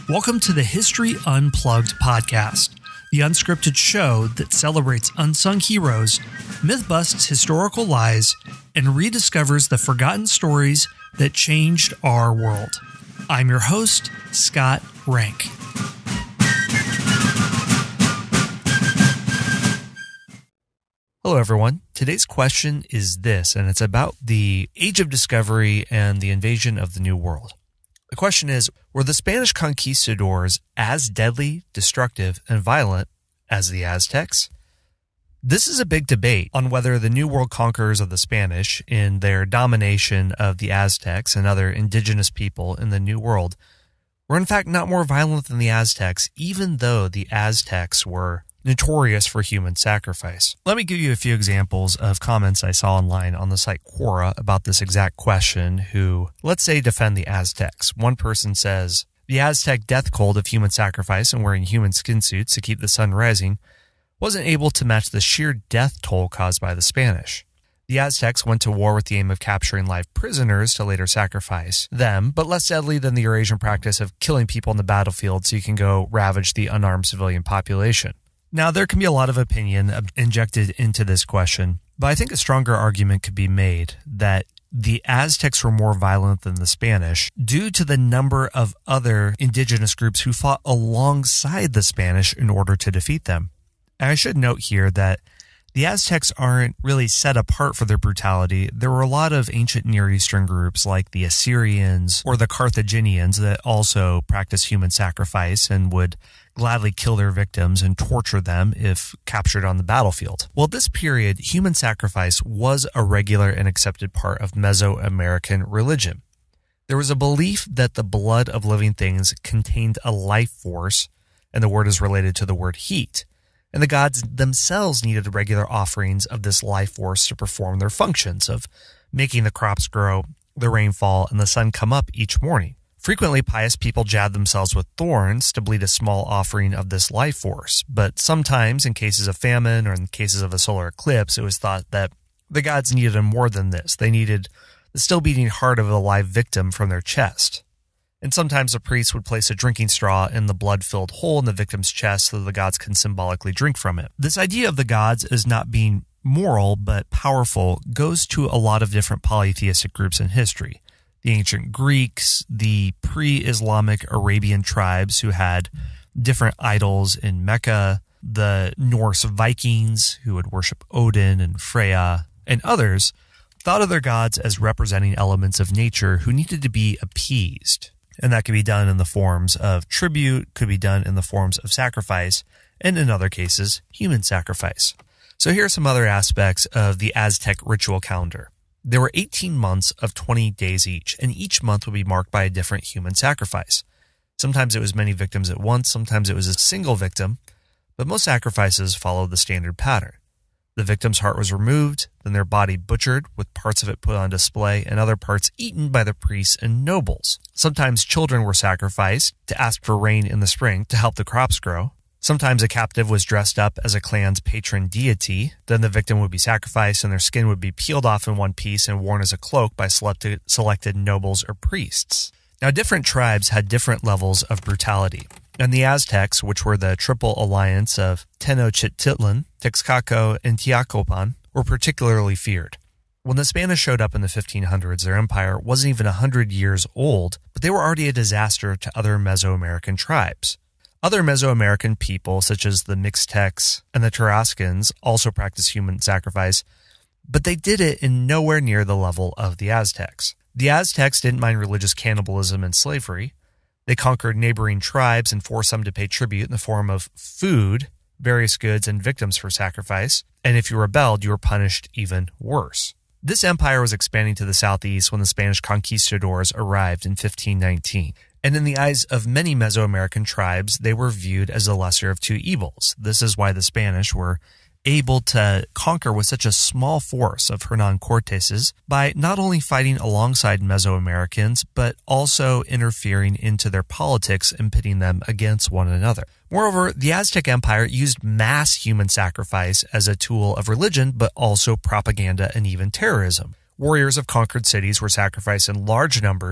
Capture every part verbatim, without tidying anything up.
Welcome to the History Unplugged podcast, the unscripted show that celebrates unsung heroes, myth-busts historical lies, and rediscovers the forgotten stories that changed our world. I'm your host, Scott Rank. Hello, everyone. Today's question is this, and it's about the Age of Discovery and the invasion of the New World. The question is, were the Spanish conquistadors as deadly, destructive, and violent as the Aztecs? This is a big debate on whether the New World conquerors of the Spanish, in their domination of the Aztecs and other indigenous people in the New World, were in fact not more violent than the Aztecs, even though the Aztecs were notorious for human sacrifice. Let me give you a few examples of comments I saw online on the site Quora about this exact question who, let's say, defend the Aztecs. One person says, the Aztec death cult of human sacrifice and wearing human skin suits to keep the sun rising wasn't able to match the sheer death toll caused by the Spanish. The Aztecs went to war with the aim of capturing live prisoners to later sacrifice them, but less deadly than the Eurasian practice of killing people in the battlefield so you can go ravage the unarmed civilian population. Now, there can be a lot of opinion injected into this question, but I think a stronger argument could be made that the Aztecs were more violent than the Spanish due to the number of other indigenous groups who fought alongside the Spanish in order to defeat them. And I should note here that the Aztecs aren't really set apart for their brutality. There were a lot of ancient Near Eastern groups like the Assyrians or the Carthaginians that also practiced human sacrifice and would gladly kill their victims and torture them if captured on the battlefield. Well, at this period, human sacrifice was a regular and accepted part of Mesoamerican religion. There was a belief that the blood of living things contained a life force, and the word is related to the word heat. And the gods themselves needed regular offerings of this life force to perform their functions of making the crops grow, the rain fall, and the sun come up each morning. Frequently, pious people jabbed themselves with thorns to bleed a small offering of this life force, but sometimes, in cases of famine or in cases of a solar eclipse, it was thought that the gods needed more than this. They needed the still beating heart of a live victim from their chest. And sometimes a priest would place a drinking straw in the blood-filled hole in the victim's chest so the gods can symbolically drink from it. This idea of the gods as not being moral but powerful goes to a lot of different polytheistic groups in history. The ancient Greeks, the pre-Islamic Arabian tribes who had different idols in Mecca, the Norse Vikings who would worship Odin and Freya, and others thought of their gods as representing elements of nature who needed to be appeased. And that could be done in the forms of tribute, could be done in the forms of sacrifice, and in other cases, human sacrifice. So here are some other aspects of the Aztec ritual calendar. There were eighteen months of twenty days each, and each month would be marked by a different human sacrifice. Sometimes it was many victims at once, sometimes it was a single victim, but most sacrifices followed the standard pattern. The victim's heart was removed, then their body butchered, with parts of it put on display and other parts eaten by the priests and nobles. Sometimes children were sacrificed to ask for rain in the spring to help the crops grow. Sometimes a captive was dressed up as a clan's patron deity. Then the victim would be sacrificed and their skin would be peeled off in one piece and worn as a cloak by selected, selected nobles or priests. Now, different tribes had different levels of brutality. And the Aztecs, which were the triple alliance of Tenochtitlan, Texcoco, and Tlacopan, were particularly feared. When the Spanish showed up in the fifteen hundreds, their empire wasn't even one hundred years old, but they were already a disaster to other Mesoamerican tribes. Other Mesoamerican people, such as the Mixtecs and the Tarascans, also practiced human sacrifice, but they did it in nowhere near the level of the Aztecs. The Aztecs didn't mind religious cannibalism and slavery. They conquered neighboring tribes and forced them to pay tribute in the form of food, various goods, and victims for sacrifice, and if you rebelled, you were punished even worse. This empire was expanding to the southeast when the Spanish conquistadors arrived in fifteen nineteen. And in the eyes of many Mesoamerican tribes, they were viewed as the lesser of two evils. This is why the Spanish were able to conquer with such a small force of Hernan Cortes's by not only fighting alongside Mesoamericans, but also interfering into their politics and pitting them against one another. Moreover, the Aztec Empire used mass human sacrifice as a tool of religion, but also propaganda and even terrorism. Warriors of conquered cities were sacrificed in large numbers,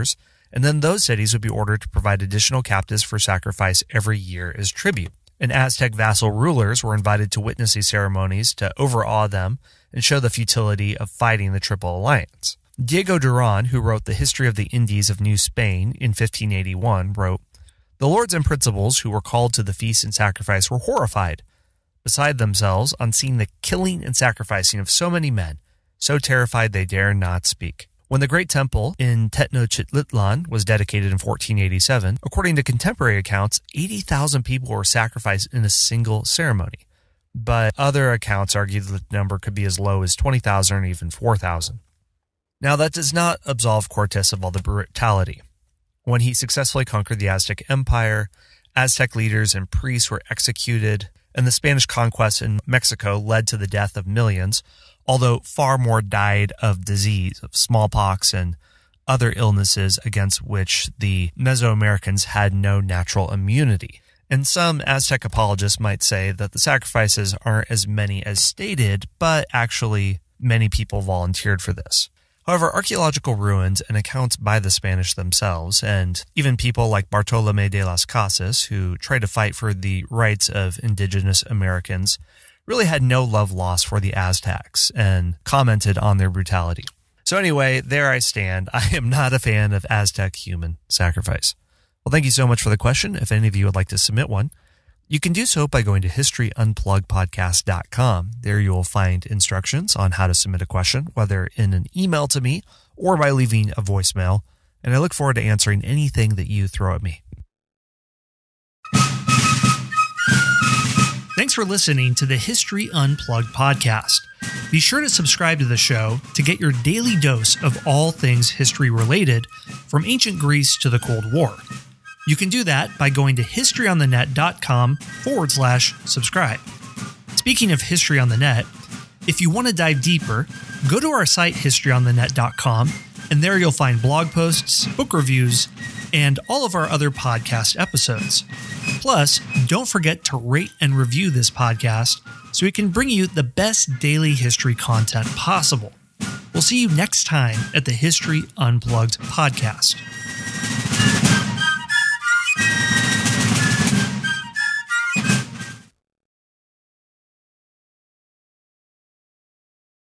and then those cities would be ordered to provide additional captives for sacrifice every year as tribute. And Aztec vassal rulers were invited to witness these ceremonies to overawe them and show the futility of fighting the Triple Alliance. Diego Duran, who wrote The History of the Indies of New Spain in fifteen eighty-one, wrote, "The lords and principals who were called to the feast and sacrifice were horrified, beside themselves, on seeing the killing and sacrificing of so many men, so terrified they dare not speak." When the great temple in Tenochtitlan was dedicated in fourteen eighty-seven, according to contemporary accounts, eighty thousand people were sacrificed in a single ceremony. But other accounts argue that the number could be as low as twenty thousand or even four thousand. Now, that does not absolve Cortés of all the brutality. When he successfully conquered the Aztec Empire, Aztec leaders and priests were executed, and the Spanish conquest in Mexico led to the death of millions, although far more died of disease, of smallpox and other illnesses against which the Mesoamericans had no natural immunity. And some Aztec apologists might say that the sacrifices aren't as many as stated, but actually many people volunteered for this. However, archaeological ruins and accounts by the Spanish themselves, and even people like Bartolomé de las Casas, who tried to fight for the rights of indigenous Americans, really had no love lost for the Aztecs and commented on their brutality. So anyway, there I stand. I am not a fan of Aztec human sacrifice. Well, thank you so much for the question. If any of you would like to submit one, you can do so by going to history unplugged podcast dot com. There you will find instructions on how to submit a question, whether in an email to me or by leaving a voicemail, and I look forward to answering anything that you throw at me. Thanks for listening to the History Unplugged podcast. Be sure to subscribe to the show to get your daily dose of all things history related, from ancient Greece to the Cold War. You can do that by going to historyonthenet.com forward slash subscribe. Speaking of history on the net, if you want to dive deeper, go to our site history on the net dot com, and there you'll find blog posts, book reviews, and all of our other podcast episodes. Plus, don't forget to rate and review this podcast so we can bring you the best daily history content possible. We'll see you next time at the History Unplugged podcast.